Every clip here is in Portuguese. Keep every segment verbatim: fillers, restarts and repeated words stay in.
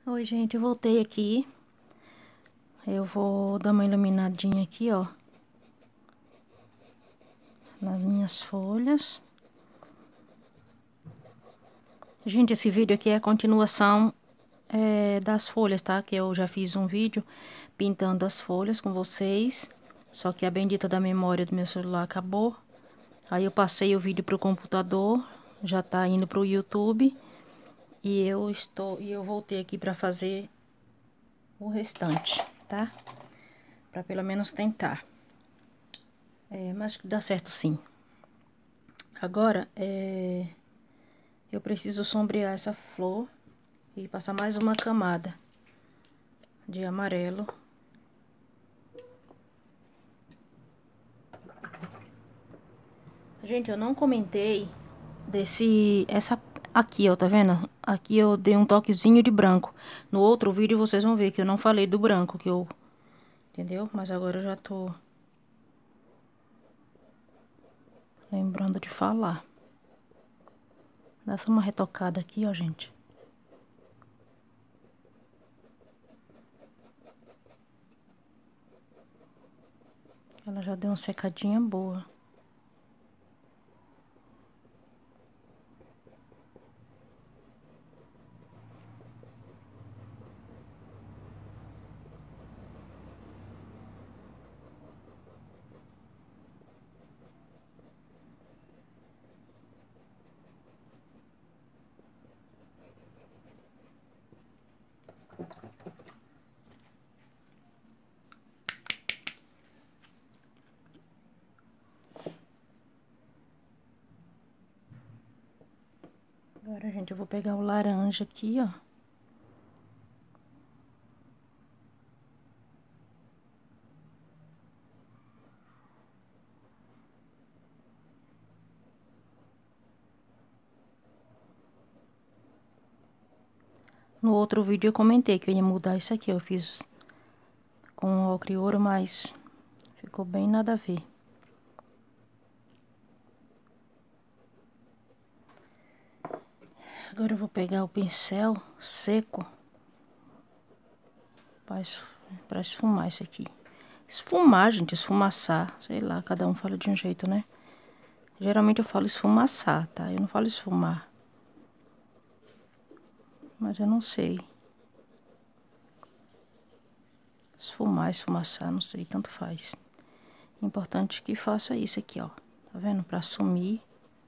Oi, gente, eu voltei aqui. Eu vou dar uma iluminadinha aqui, ó, nas minhas folhas. Gente, esse vídeo aqui é a continuação é, das folhas, tá? Que eu já fiz um vídeo pintando as folhas com vocês. Só que a bendita da memória do meu celular acabou. Aí eu passei o vídeo pro computador, já tá indo pro YouTube. E eu estou, e eu voltei aqui pra fazer o restante, tá? Pra pelo menos tentar. É, mas dá certo sim. Agora, é... eu preciso sombrear essa flor e passar mais uma camada de amarelo. Gente, eu não comentei desse... essa aqui, ó, tá vendo? Aqui eu dei um toquezinho de branco. No outro vídeo vocês vão ver que eu não falei do branco, que eu... Entendeu? Mas agora eu já tô... lembrando de falar. Dá só uma retocada aqui, ó, gente. Ela já deu uma secadinha boa. Agora, gente, eu vou pegar o laranja aqui, ó. No outro vídeo eu comentei que eu ia mudar isso aqui. Eu fiz com ocre e ouro, mas ficou bem nada a ver. Agora eu vou pegar o pincel seco para esfumar isso aqui. Esfumar, gente, esfumaçar, sei lá, cada um fala de um jeito, né? Geralmente eu falo esfumaçar, tá? Eu não falo esfumar. Mas eu não sei. Esfumar, esfumaçar, não sei, tanto faz. Importante que faça isso aqui, ó. Tá vendo? Pra sumir.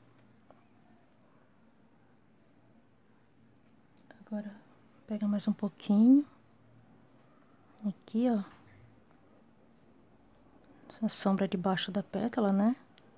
Agora, pega mais um pouquinho. Aqui, ó. Essa sombra debaixo da pétala, né?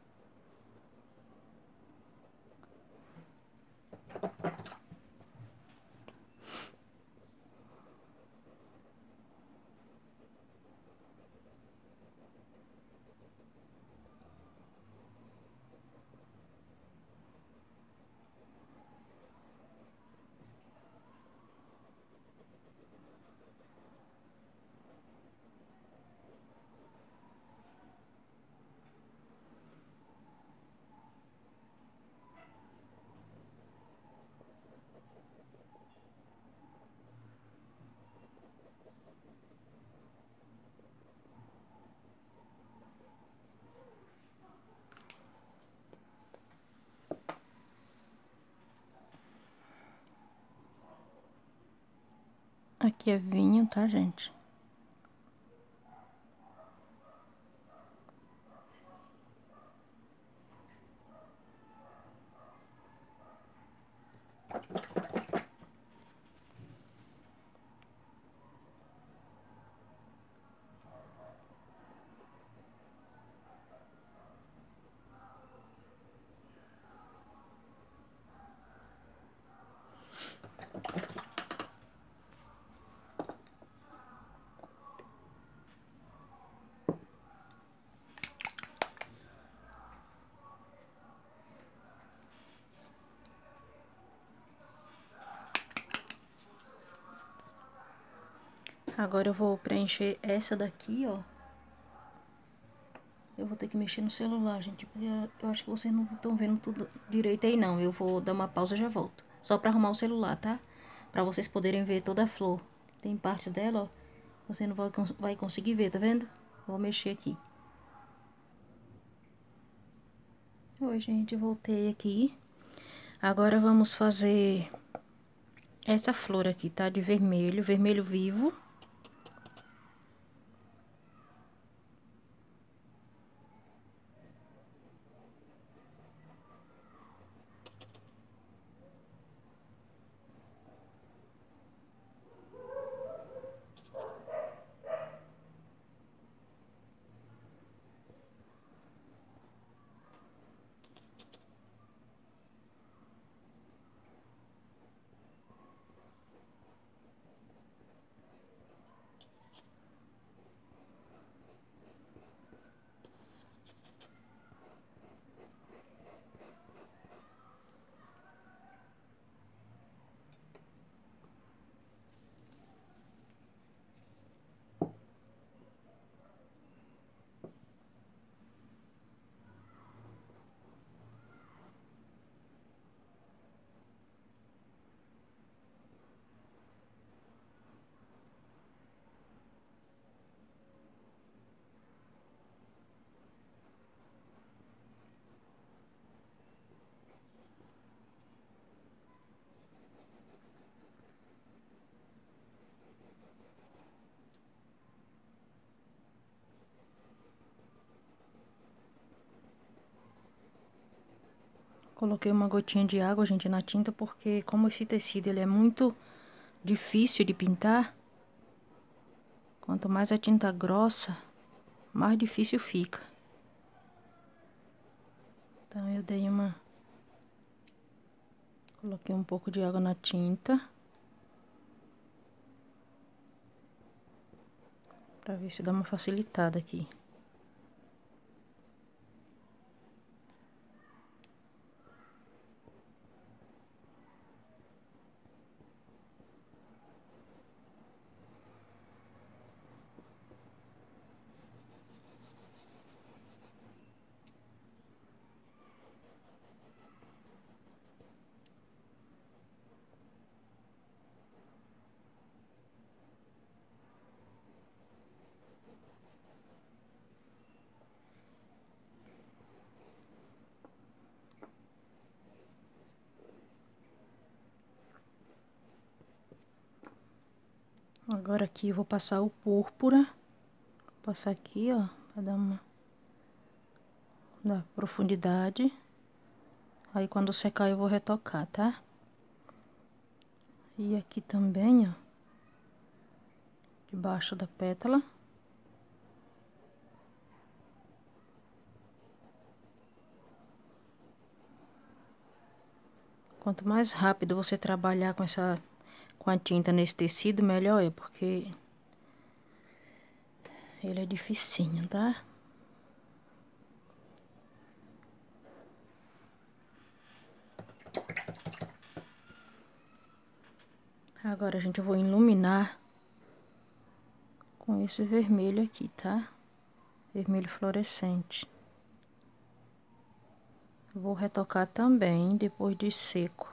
Aqui é vinho, tá, gente? Agora eu vou preencher essa daqui, ó. Eu vou ter que mexer no celular, gente, porque eu acho que vocês não estão vendo tudo direito aí, não. Eu vou dar uma pausa e já volto. Só pra arrumar o celular, tá? pra vocês poderem ver toda a flor. Tem parte dela, ó, você não vai, vai conseguir ver, tá vendo? Vou mexer aqui. Oi, gente, voltei aqui. Agora vamos fazer essa flor aqui, tá? De vermelho, vermelho vivo. Coloquei uma gotinha de água, gente, na tinta, porque como esse tecido ele é muito difícil de pintar, quanto mais a tinta grossa, mais difícil fica. Então, eu dei uma... Coloquei um pouco de água na tinta. Pra ver se dá uma facilitada aqui. Agora aqui eu vou passar o púrpura. Vou passar aqui, ó, pra dar uma... dar profundidade. Aí quando secar eu vou retocar, tá? E aqui também, ó, debaixo da pétala. Quanto mais rápido você trabalhar com essa, com a tinta nesse tecido, melhor é, porque ele é dificinho, tá? Agora, gente, eu vou iluminar com esse vermelho aqui, tá? Vermelho fluorescente. Vou retocar também depois de seco.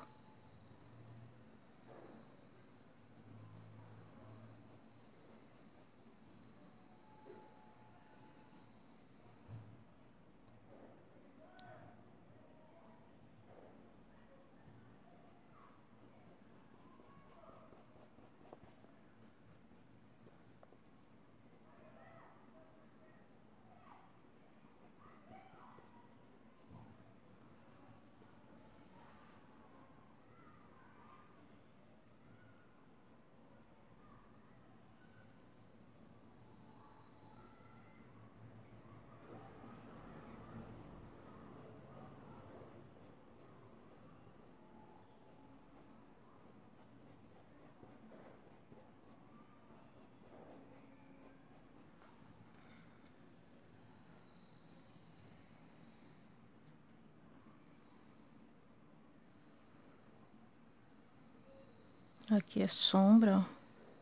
Aqui é sombra, ó.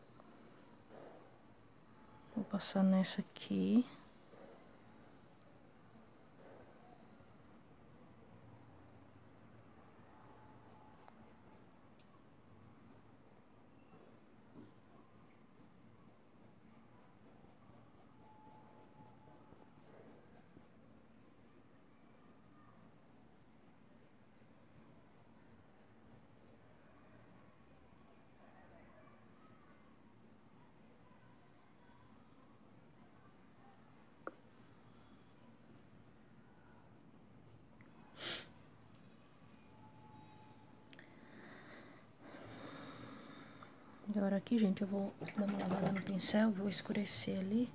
Vou passar nessa aqui. Agora aqui, gente, eu vou dar uma lavada no pincel, vou escurecer ali.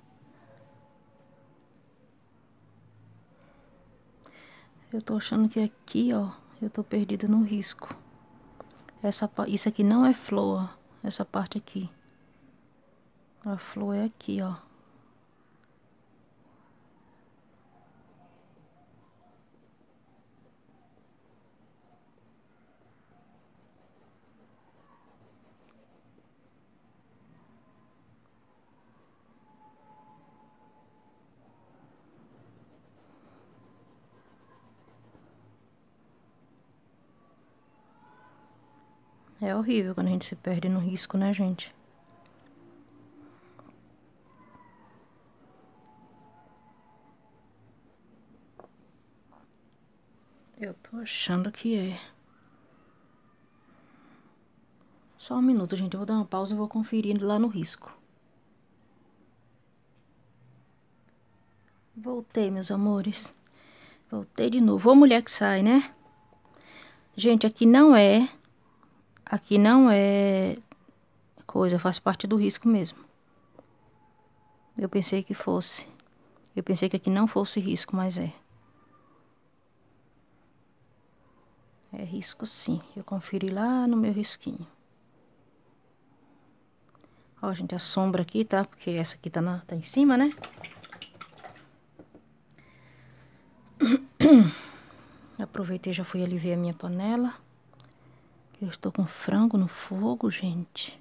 Eu tô achando que aqui, ó, eu tô perdida no risco. Essa, isso aqui não é flor, ó, essa parte aqui. A flor é aqui, ó. É horrível quando a gente se perde no risco, né, gente? Eu tô achando que é. Só um minuto, gente. Eu vou dar uma pausa e vou conferir lá no risco. Voltei, meus amores. Voltei de novo. Ô, mulher que sai, né? Gente, aqui não é... Aqui não é... coisa, faz parte do risco mesmo. Eu pensei que fosse. Eu pensei que aqui não fosse risco, mas é. É risco sim. Eu conferi lá no meu risquinho. Ó, gente, a sombra aqui, tá? Porque essa aqui tá, na, tá em cima, né? Aproveitei, já fui ali ver a minha panela. Eu estou com frango no fogo, gente.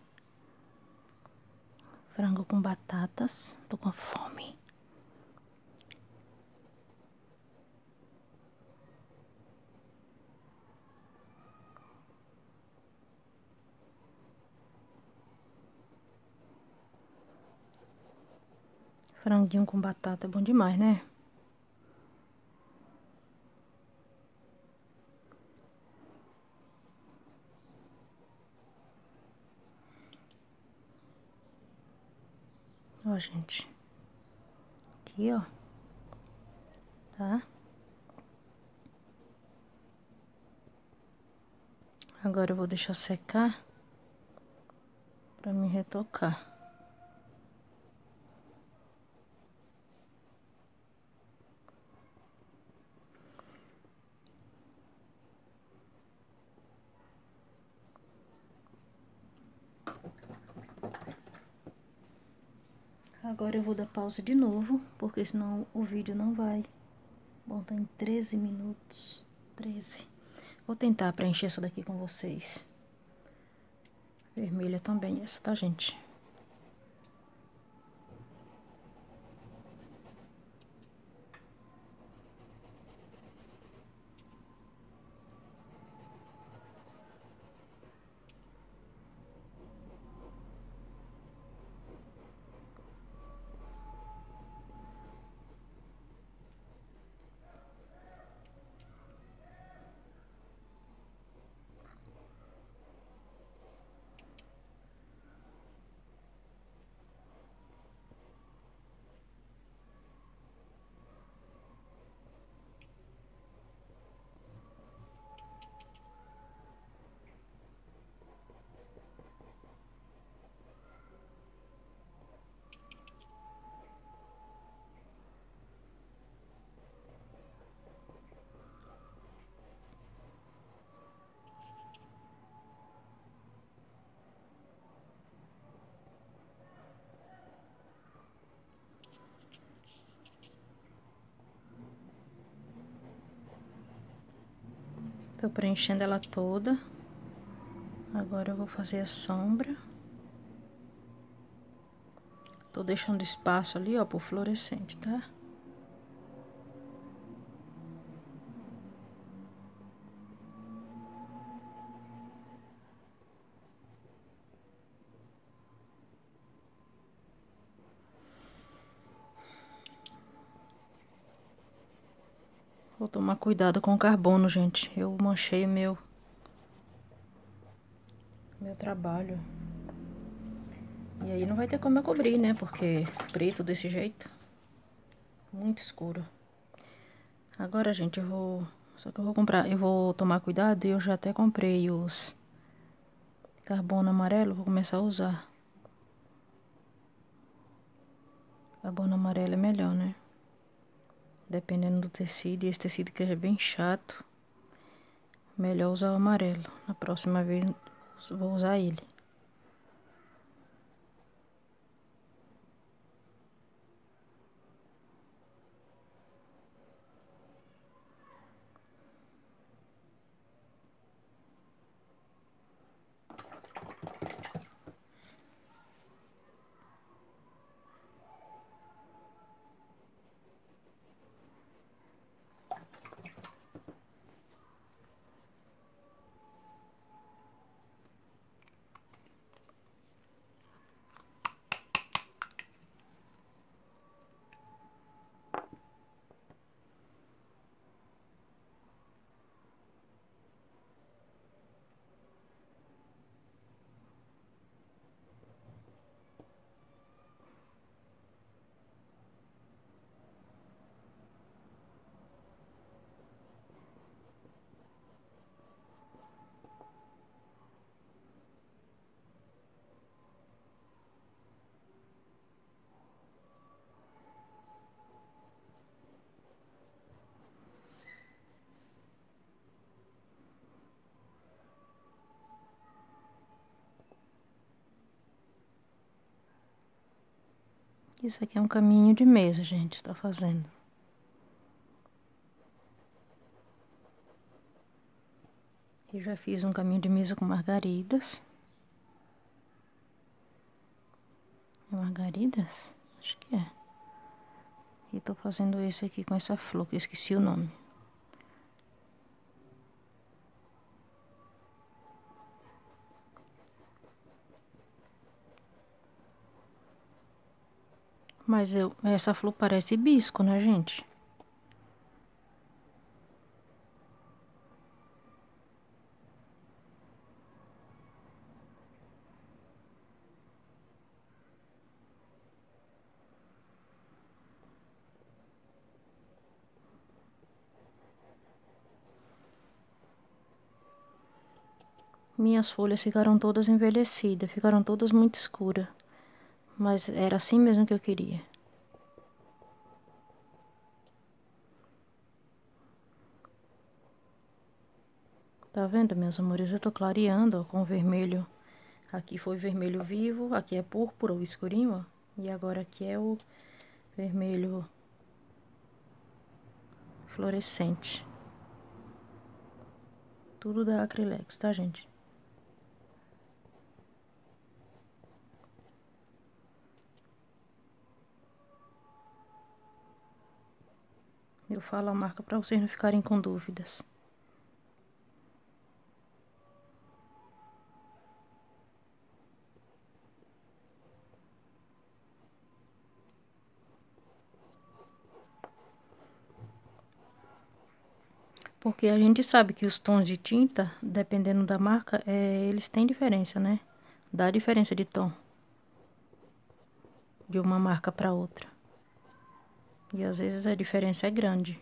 Frango com batatas. Tô com fome. Franguinho com batata é bom demais, né? Ó, gente. Aqui, ó. Tá? Agora eu vou deixar secar pra me retocar. Agora eu vou dar pausa de novo, porque senão o vídeo não vai. Bom, tá em treze minutos. treze. Vou tentar preencher essa daqui com vocês. Vermelha também essa, tá, gente? Tô preenchendo ela toda. Agora eu vou fazer a sombra. Tô deixando espaço ali, ó, pro fluorescente, tá? Vou tomar cuidado com o carbono, gente. Eu manchei o meu... meu trabalho. E aí não vai ter como eu cobrir, né? Porque preto desse jeito. Muito escuro. Agora, gente, eu vou... Só que eu vou comprar... Eu vou tomar cuidado e eu já até comprei os... carbono amarelo, vou começar a usar. Carbono amarelo é melhor, né? Dependendo do tecido, e esse tecido que é bem chato, melhor usar o amarelo. Na próxima vez vou usar ele. Isso aqui é um caminho de mesa, gente, tá fazendo. Eu já fiz um caminho de mesa com margaridas. É margaridas? Acho que é. E tô fazendo esse aqui com essa flor, que eu esqueci o nome. Mas eu, essa flor parece hibisco, né, gente? Minhas folhas ficaram todas envelhecidas, ficaram todas muito escuras. Mas era assim mesmo que eu queria. Tá vendo, meus amores? Eu tô clareando, ó, com vermelho. Aqui foi vermelho vivo, aqui é púrpura, o escurinho, ó. E agora aqui é o vermelho fluorescente. Tudo da Acrylex, tá, gente? Eu falo a marca pra vocês não ficarem com dúvidas. Porque a gente sabe que os tons de tinta, dependendo da marca, é, eles têm diferença, né? Dá diferença de tom. De uma marca para outra. E às vezes a diferença é grande.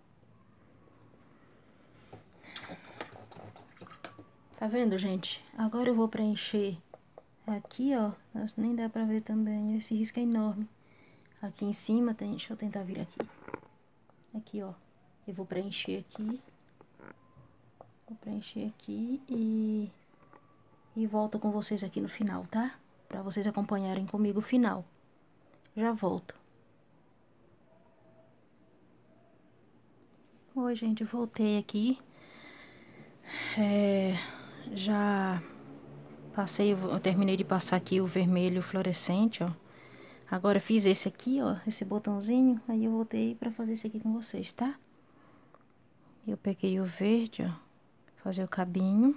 Tá vendo, gente? Agora eu vou preencher aqui, ó. Nem dá pra ver também. Esse risco é enorme. Aqui em cima tem... Deixa eu tentar vir aqui. Aqui, ó. Eu vou preencher aqui. Vou preencher aqui e... E volto com vocês aqui no final, tá? Pra vocês acompanharem comigo o final. Já volto. Oi, gente. Voltei aqui. É... Já... Passei, eu terminei de passar aqui o vermelho fluorescente, ó. Agora fiz esse aqui, ó, esse botãozinho, aí eu voltei pra fazer esse aqui com vocês, tá? Eu peguei o verde, ó, fazer o cabinho.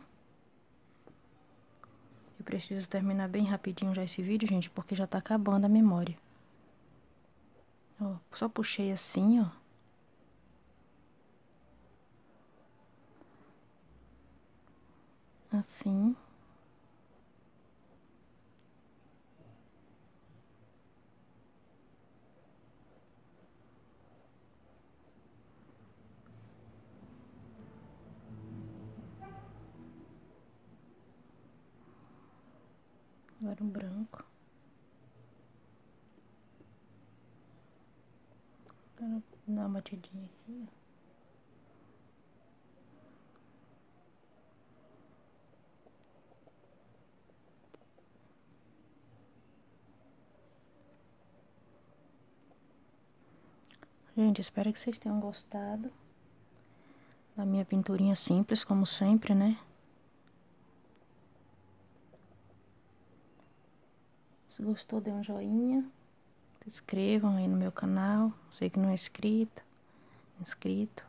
Eu preciso terminar bem rapidinho já esse vídeo, gente, porque já tá acabando a memória. Ó, só puxei assim, ó. Assim. Agora um branco. Agora dá uma batidinha aqui, ó. Gente, espero que vocês tenham gostado da minha pinturinha simples, como sempre, né? Se gostou, dê um joinha. Se inscrevam aí no meu canal. Você que não é inscrito, inscrito.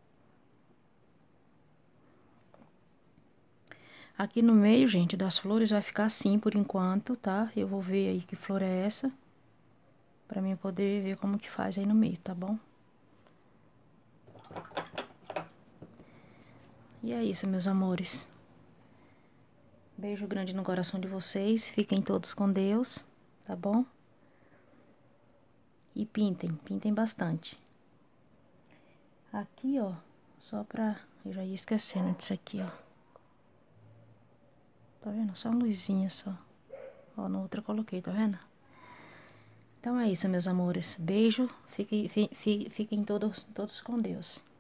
Aqui no meio, gente, das flores vai ficar assim por enquanto, tá? Eu vou ver aí que flor é essa, pra mim poder ver como que faz aí no meio, tá bom? E é isso, meus amores. Beijo grande no coração de vocês. Fiquem todos com Deus, tá bom? E pintem, pintem bastante. Aqui, ó, só pra... Eu já ia esquecendo disso aqui, ó. Tá vendo? Só uma luzinha só. Ó, na outra eu coloquei, tá vendo? Então é isso, meus amores. Beijo. Fiquem, fiquem, fiquem todos, todos com Deus.